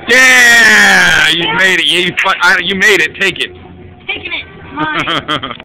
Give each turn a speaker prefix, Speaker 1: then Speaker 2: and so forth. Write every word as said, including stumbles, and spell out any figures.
Speaker 1: Yeah! You made it. You, you made it. Take it.
Speaker 2: Taking it. Mine.